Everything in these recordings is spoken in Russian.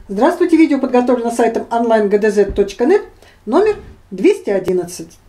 Здравствуйте, видео подготовлено сайтом online-gdz.net, номер 211.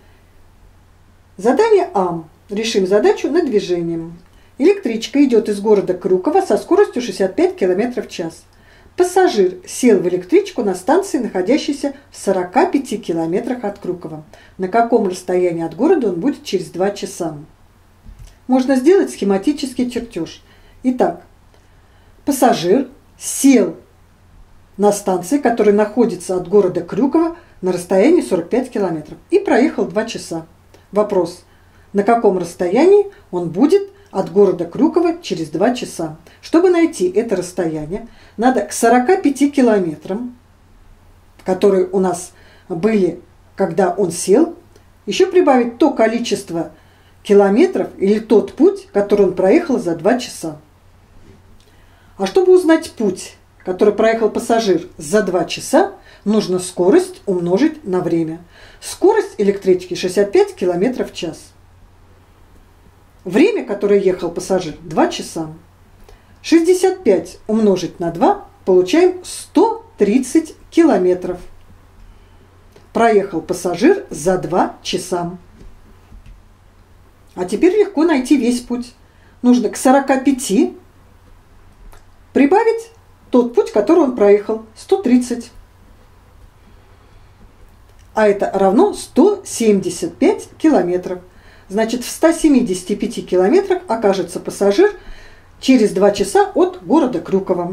Задание А. Решим задачу над движением. Электричка идет из города Крюково со скоростью 65 км в час. Пассажир сел в электричку на станции, находящейся в 45 километрах от Крюкова. На каком расстоянии от города он будет через 2 часа? Можно сделать схематический чертеж. Итак, пассажир сел на станции, которая находится от города Крюково на расстоянии 45 километров, и проехал 2 часа. Вопрос: на каком расстоянии он будет от города Крюково через 2 часа? Чтобы найти это расстояние, надо к 45 километрам, которые у нас были, когда он сел, еще прибавить то количество километров или тот путь, который он проехал за 2 часа. А чтобы узнать путь, который проехал пассажир за 2 часа, нужно скорость умножить на время. Скорость электрички 65 км в час. Время, которое ехал пассажир, 2 часа. 65 умножить на 2, получаем 130 километров. Проехал пассажир за 2 часа. А теперь легко найти весь путь. Нужно к 45 прибавить тот путь, который он проехал, 130. А это равно 175 километров. Значит, в 175 километрах окажется пассажир через 2 часа от города Крюково.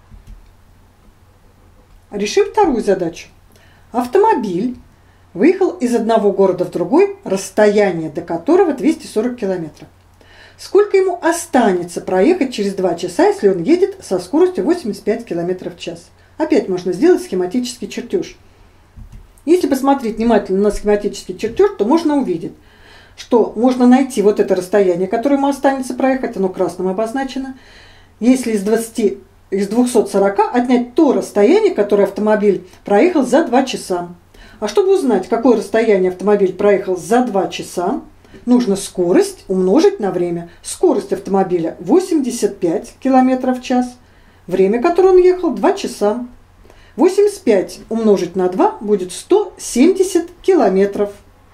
Решим вторую задачу. Автомобиль выехал из одного города в другой, расстояние до которого 240 километров. Сколько ему останется проехать через 2 часа, если он едет со скоростью 85 км в час? Опять можно сделать схематический чертеж. Если посмотреть внимательно на схематический чертеж, то можно увидеть, что можно найти вот это расстояние, которое ему останется проехать, оно красным обозначено. Если из 240 отнять то расстояние, которое автомобиль проехал за 2 часа. А чтобы узнать, какое расстояние автомобиль проехал за 2 часа, нужно скорость умножить на время. Скорость автомобиля 85 км в час. Время, которое он ехал, 2 часа. 85 умножить на 2 будет 170 километров.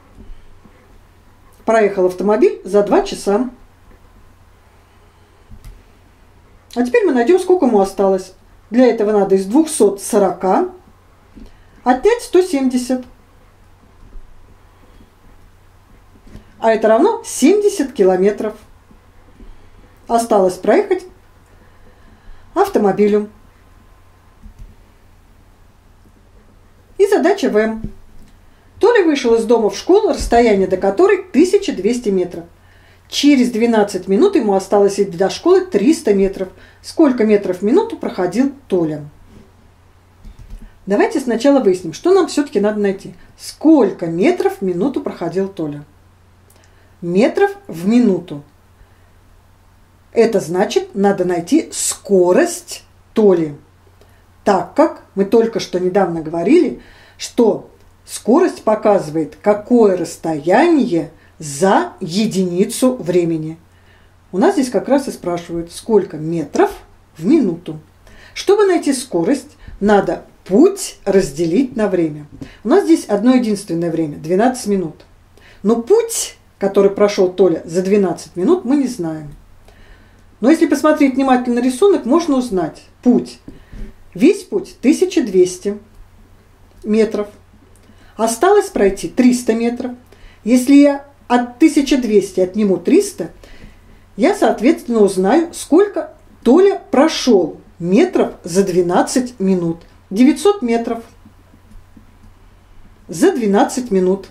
Проехал автомобиль за 2 часа. А теперь мы найдем, сколько ему осталось. Для этого надо из 240 отнять 170. А это равно 70 километров. Осталось проехать автомобилю. И задача В. Толя вышел из дома в школу, расстояние до которой 1200 метров. Через 12 минут ему осталось идти до школы 300 метров. Сколько метров в минуту проходил Толя? Давайте сначала выясним, что нам все-таки надо найти. Сколько метров в минуту проходил Толя? Метров в минуту. Это значит, надо найти скорость Толи. Так как мы только что недавно говорили, что скорость показывает, какое расстояние за единицу времени. У нас здесь как раз и спрашивают, сколько метров в минуту. Чтобы найти скорость, надо путь разделить на время. У нас здесь одно единственное время – 12 минут. Но путь, который прошел Толя за 12 минут, мы не знаем. Но если посмотреть внимательно на рисунок, можно узнать путь. Весь путь 1200 метров. Осталось пройти 300 метров. Если я от 1200 отниму 300, я, соответственно, узнаю, сколько Толя прошел метров за 12 минут. 900 метров за 12 минут.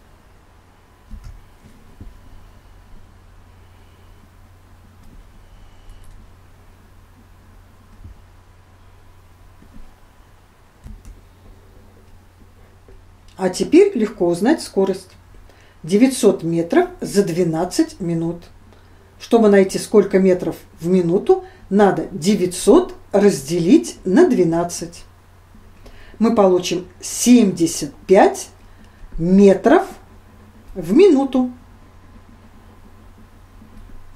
А теперь легко узнать скорость. 900 метров за 12 минут. Чтобы найти, сколько метров в минуту, надо 900 разделить на 12. Мы получим 75 метров в минуту.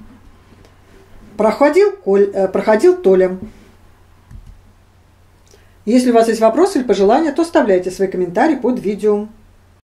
Проходил Толя. Если у вас есть вопросы или пожелания, то оставляйте свои комментарии под видео.